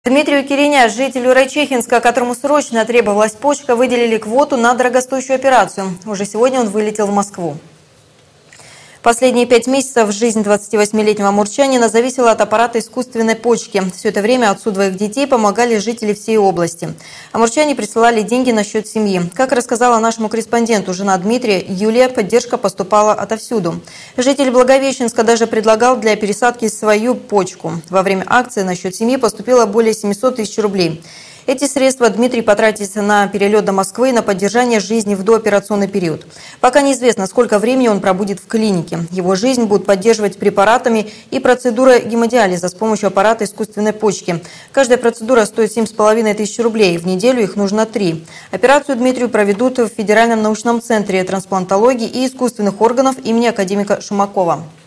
Дмитрию Киреня, жителю Райчихинска, которому срочно требовалась почка, выделили квоту на дорогостоящую операцию. Уже сегодня он вылетел в Москву. Последние 5 месяцев жизнь 28-летнего амурчанина зависела от аппарата искусственной почки. Все это время отцу двоих детей помогали жители всей области. Амурчане присылали деньги на счет семьи. Как рассказала нашему корреспонденту жена Дмитрия, Юлия, поддержка поступала отовсюду. Житель Благовещенска даже предлагал для пересадки свою почку. Во время акции на счет семьи поступило более 700 тысяч рублей. Эти средства Дмитрий потратит на перелет до Москвы и на поддержание жизни в дооперационный период. Пока неизвестно, сколько времени он пробудет в клинике. Его жизнь будут поддерживать препаратами и процедурой гемодиализа с помощью аппарата искусственной почки. Каждая процедура стоит 7,5 тысяч рублей. В неделю их нужно 3. Операцию Дмитрию проведут в Федеральном научном центре трансплантологии и искусственных органов имени академика Шумакова.